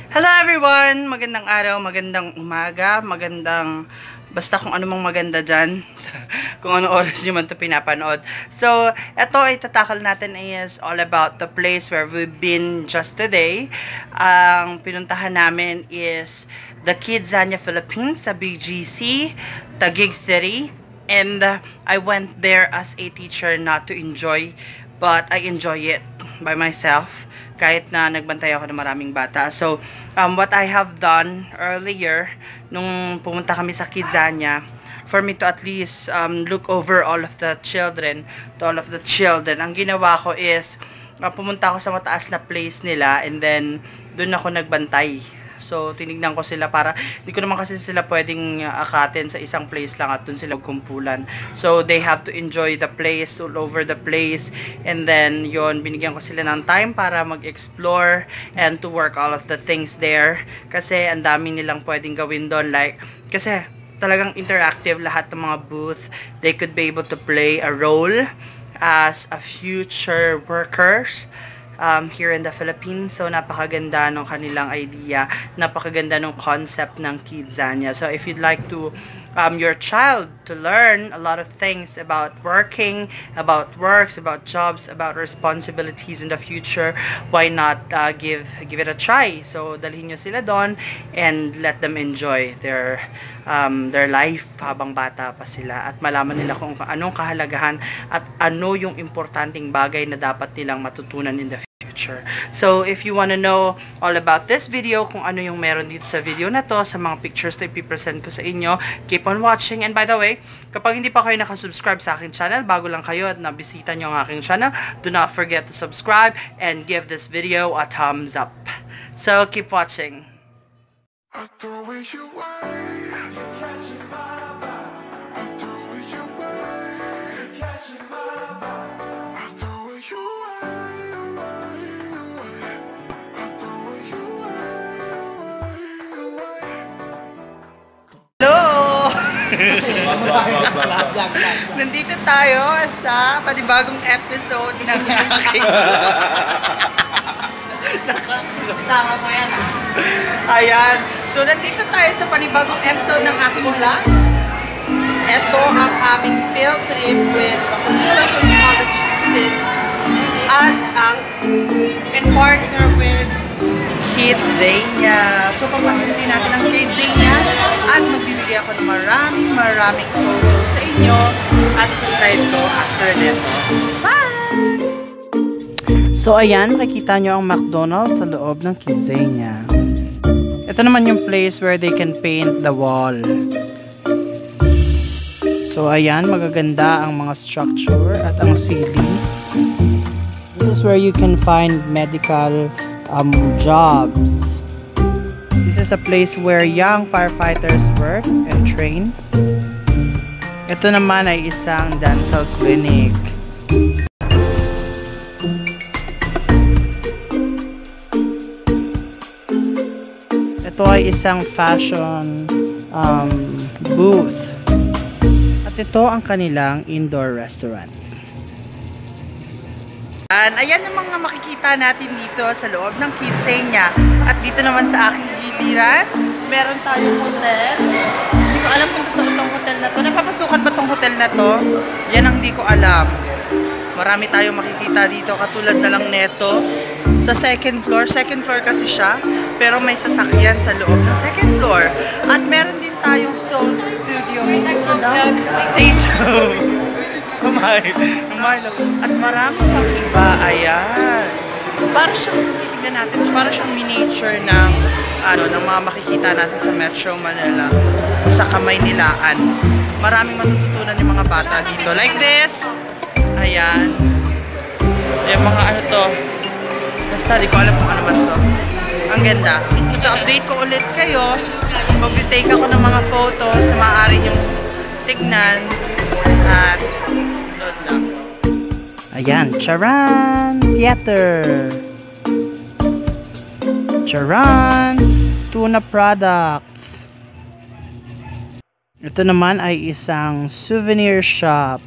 Hello everyone! Magandang araw, magandang umaga, basta kung ano mang maganda dyan, kung anong oras nyo man ito pinapanood. So, ito ay tatakal natin is all about the place where we've been just today. Ang pinuntahan namin is the Kidzania Philippines sa BGC, Taguig City. And I went there as a teacher not to enjoy, but I enjoy it by myself. Kahit na nagbantay ako ng maraming bata. So, what I have done earlier, nung pumunta kami sa Kidzania, for me to at least look over all of the children, ang ginawa ko is, pumunta ako sa mataas na place nila, and then, doon ako nagbantay. So, tinignan ko sila para, di ko naman kasi sila pwedeng akatin sa isang place lang at dun sila kumpulan. So, they have to enjoy the place, all over the place. And then, yon binigyan ko sila ng time para mag-explore and to work all of the things there. Kasi, ang dami nilang pwedeng gawin doon. Like, kasi, talagang interactive lahat ng mga booth. They could be able to play a role as a future workers here in the Philippines. So, napakaganda ng kanilang idea. Napakaganda ng concept ng Kidzania. So, if you'd like to, your child to learn a lot of things about working, about works, about jobs, about responsibilities in the future, why not give it a try? So, dalhin nyo sila doon and let them enjoy their life habang bata pa sila at malaman nila kung anong kahalagahan at ano yung importanteng bagay na dapat nilang matutunan in the future. So, if you want to know all about this video, kung ano yung meron dito sa video na to, sa mga pictures na ipipresent ko sa inyo, keep on watching. And by the way, kapag hindi pa kayo nakasubscribe sa aking channel, bago lang kayo at nabisita nyo ang aking channel, do not forget to subscribe and give this video a thumbs up. So, keep watching. Nandito tayo sa panibagong episode ng Kasama mo yan. Ayan. So, nandito tayo sa panibagong episode ng aking vlog. Ito ang aming field trip with Pakusulan College students at ang in partner with Kidzania. So, papasukin natin ang Kidzania at magbibigay ako ng maraming photos sa inyo at sa slide ko after nito. Bye! So, ayan, makikita nyo ang McDonald's sa loob ng Kidzania. Ito naman yung place where they can paint the wall. So, ayan, magaganda ang mga structure at ang ceiling. This is where you can find medical jobs. This is a place where young firefighters work and train. Ito naman ay isang dental clinic. Ito ay isang fashion booth. At ito ang kanilang indoor restaurant. Ayan ang mga makikita natin dito sa loob ng Kidzania. At dito naman sa aking giliran, meron tayong hotel. Hindi ko alam kung totoo itong hotel na to. Napapasukan ba itong hotel na to? Yan ang hindi ko alam. Marami tayong makikita dito katulad na lang neto. Sa second floor kasi siya. Pero may sasakyan sa loob ng second floor. At meron din tayong stone studio. Stage show. At marami pang iba. Ayan. Para siyang, titignan natin, para siyang miniature ng, ng mga makikita natin sa Metro Manila. Sa Kamaynilaan. Maraming matututunan yung mga bata dito. Like this. Ayan. Yung mga to. Basta, di ko alam kung ano ba to. Ang ganda. So, update ko ulit kayo. Mag-retake ako ng mga photos na maaari yung tignan. At load lang. Ayan, Charan Theater. Charan Tuna Products. Ito naman ay isang souvenir shop.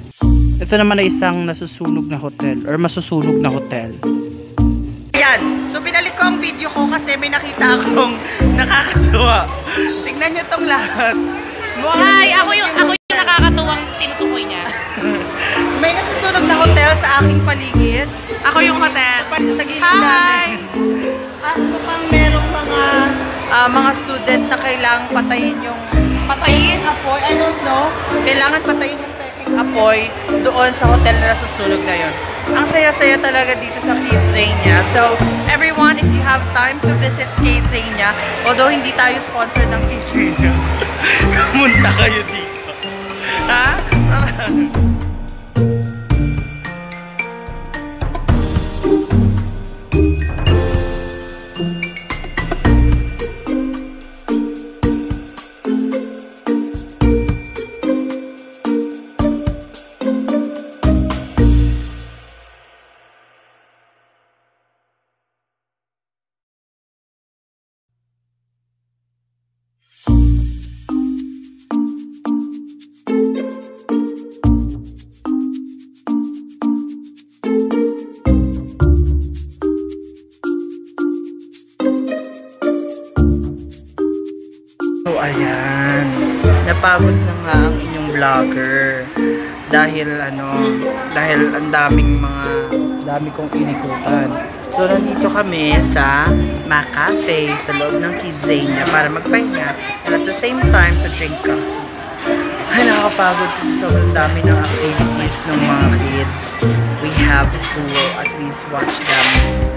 Ito naman ay isang nasusunog na hotel or masusunog na hotel. Ayan, So, pinalik ko ang video ko kasi may nakita akong nakakatuwa. Tingnan nyo tong lahat. Hi! Ako yung nakakatuwang tinutukoy niya. May nasusunog na hotel sa aking paligid. Ako yung hotel. Sa gilid namin. At pang merong mga student na kailangang patayin yung apoy. I don't know. Kailangan patayin yung apoy doon sa hotel na nasusunog na yun. Ang saya-saya talaga dito sa Kidzania. So, everyone, if you have time to visit Kidzania, although hindi tayo sponsored ng Kidzania, pumunta kayo dito. Ha? So, ayan. Napagod na nga ang inyong vlogger. Dahil ang dami kong inikutan. So, nandito kami sa McCafe sa loob ng Kidzania para magpahinga and at the same time to drink coffee. Ay, nakakapagod kasi sobrang dami ng activities ng mga kids. We have to at least watch them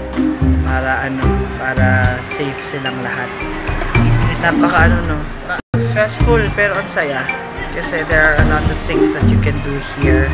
para safe silang lahat. Napaka stressful pero ang saya kasi there are a lot of things that you can do here,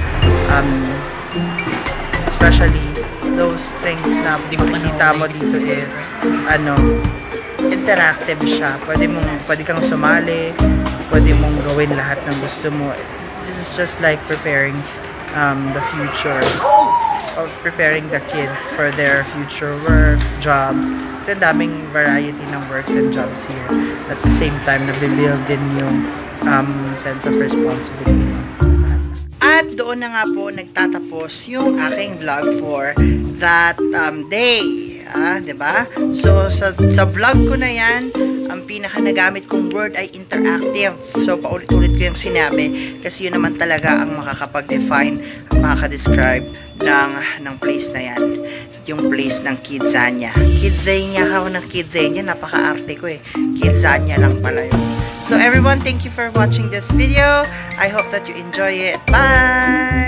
especially those things na makikita mo dito is interactive siya. Pwede kang sumali, pwede mong gawin lahat ng gusto mo. This is just like preparing the future, or preparing the kids for their future work, jobs. Kasi daming variety ng works and jobs here. At the same time, nabibuild din yung sense of responsibility. At doon na nga po nagtatapos yung aking vlog for that day. Diba? So, sa vlog ko na yan, ang pinaka nagamit kong word ay interactive. So, paulit-ulit ko yung sinabi kasi yun naman talaga ang makakapag-define, makaka-describe ng place na yan. Yung place ng Kidzania. Kidzania ako ng Kidzania. Napaka-arte ko eh. Kidzania lang pala yun. So everyone, thank you for watching this video. I hope that you enjoy it. Bye!